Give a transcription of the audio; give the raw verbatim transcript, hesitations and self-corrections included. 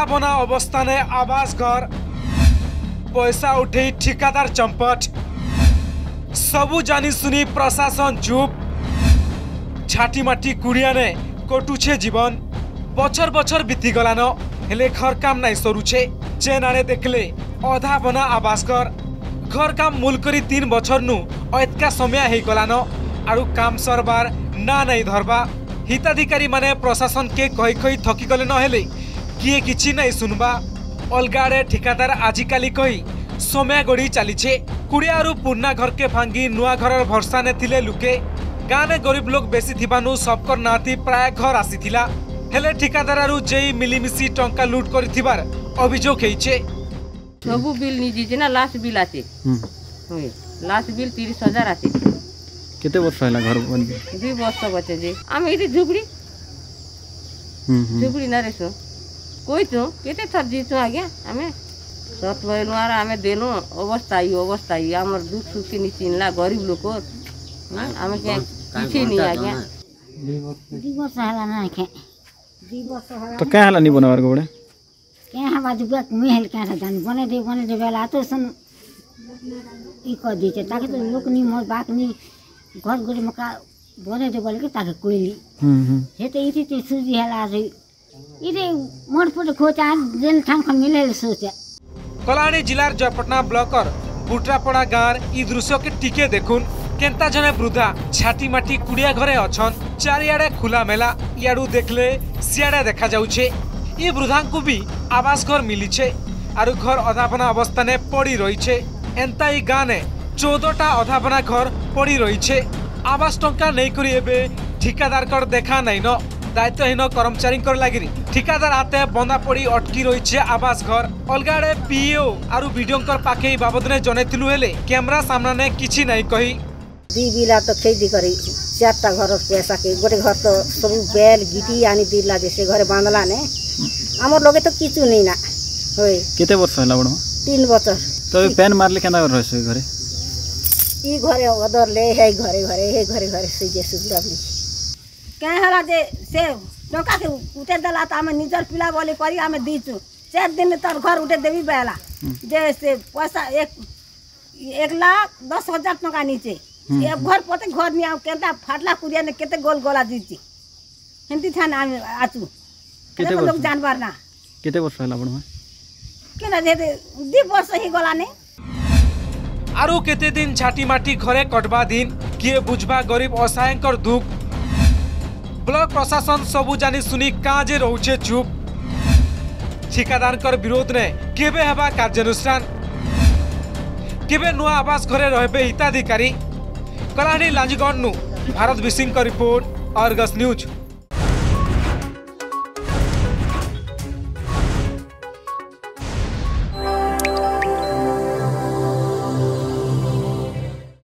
बना अवस्था ने आवास घर पैसा उठे ठिकादार चंपट सबू जानी सुनी प्रशासन चुप छाटी माटी कुड़िया ने कटुछे जीवन बछर बछर बीती गलान हेले घर काम नहीं सरुछे चेन आने देखले अधा बना आवास घर घर काम मूल करी तीन बछर नु अतका समय हे गलान आरु काम सरबार ना नहीं धरबा हिताधिकारी माने प्रशासन के कही कही थकी गले न हेले किए किछि नहीं सुनबा अलगाड़े ठिकादार आजिकाली कही समय गड़ी चलीछे कुड़िया पुर्णा घर के भांगी नुआ घर भरसा ने थिले लुके गाँव में गरीब लोग बेसी थिबानु सबकर नाती प्राय घर आसीथिला हेले ठिकादार जेई मिलीमिशी टंका लूट करिथिबार अभियोग हेइछे सबु बिल नि दीजे ना लास्ट बिल आते होय लास्ट बिल तीस हजार आते केते वर्ष हैला घर बन दुई वर्ष बचे जे आमे इति झुगड़ी झुगड़ी ना रेसो कोई तो केते थर जीतो आज्ञा आमे सत बयनुआर आमे देनो अवस्था ही अवस्था ही हमर दुख सुख के निचिनला गरीब लोग आमे के किछि नहीं आज्ञा दुई वर्ष हैला ना के दुई वर्ष हैला तो क्या हैला नि बनवार गोड़े क्या हम आज बुक में हेल क्या जान बने दे बने दे बेला तो सन ई क दीते ताकि तो लोक नि मोर बात नि घर घर मका बने दे बोले के ताकि कोइली हम हम हे तो इति ते सुजी हैला रे इरे मोर पर खोचा जेल ठाम ख मिले सोचे कलाहांडी जिलार जयपटना ब्लॉकर बुटरापड़ा गाँव ई दृश्य के टिके देखुन केंता जने वृद्धा छाटी माटी कुड़िया घरे अछन चारियाडे खुला मेला याडू देखले सियाडे देखा जाउछे ई वृद्धा को भी आवास घर मिलीछे आरु घर अधाबना अवस्था ने पड़ी रहीछे एंता ई गाँव ने चौदहटा अधाबना घर पड़ी रहीछे आवास टंका नहीं करी एबे ठिकादार कर देखा नहीं न दायित्वहीन कर्मचारी लगी ठिकादार हाथे बंदा पड़ी अटकी रही आवास घर अलगाड़े पीओ आरु वीडियो पाखे बाबद ने जनइलु हेले कैमरा सामना ने किछि नहीं कही दी बिला तो खेती करी चारटा घर पैसा के गोटे घर तो सब बेल गिटी आनी दिला जैसे घरे बांधला ने हमर लोगे तो किछु नहीं ना होय केते वर्ष हैला बडमा तीन वर्ष तो पेन मारले केना रहसे घरे ई घरे अदर ले है घरे घरे हे घरे घरे से जे सुविधा भी क्या हला जे से टका के उठे दला त हम निजर पिला बोले करी हम दीचु चार दिन तर घर उठे देवी बेला जे से पैसा एक एक लाख दस हजार टका नीचे एक घर पते घर नि आउ केता फाटला कुरिया ने केते गोल गोला दीची हिंदी थाना हम आचु केते लोग जानवर ना केते वर्ष हैला बडमा केना जे दी वर्ष ही गोला ने आरु केते दिन छाटी माटी घरे कटबा दिन किए बुझबा गरीब असहायकर दुख ब्लॉक प्रशासन सबू जानी सुनी काजे रोचे चुप ठिकादार कर विरोध ने केबे हेबा कार्यानुष्ठान केबे नुआ आवास घरे रहबे हिताधिकारी कलाहांडी लांजीगढ़ नु भारत विसिंग का रिपोर्ट अर्गस न्यूज।